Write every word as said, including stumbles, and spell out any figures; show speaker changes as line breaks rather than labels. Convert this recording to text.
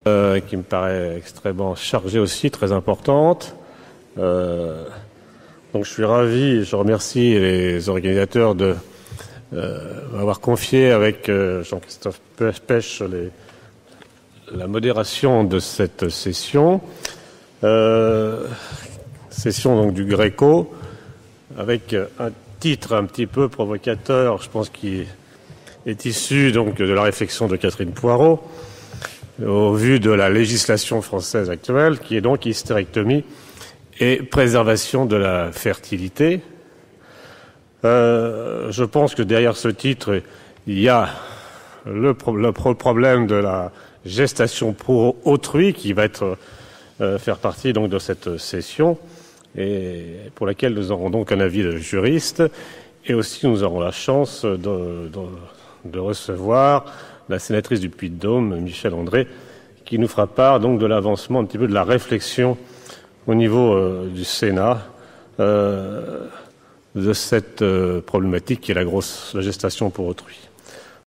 euh, qui me paraît extrêmement chargée aussi, très importante. Euh, donc je suis ravi, je remercie les organisateurs de euh, m'avoir confié avec euh, Jean-Christophe Pêche les, la modération de cette session. Euh, session donc du Gréco, avec un titre un petit peu provocateur, je pense qui est issu donc de la réflexion de Catherine Poirot, au vu de la législation française actuelle, qui est donc hystérectomie et préservation de la fertilité. Euh, je pense que derrière ce titre, il y a le, pro le pro problème de la gestation pour autrui qui va être euh, faire partie donc de cette session et pour laquelle nous aurons donc un avis de juriste, et aussi nous aurons la chance de, de, de recevoir la sénatrice du Puy-de-Dôme, Michèle André, qui nous fera part donc de l'avancement un petit peu de la réflexion au niveau euh, du Sénat euh, de cette euh, problématique qui est la grosse la gestation pour autrui.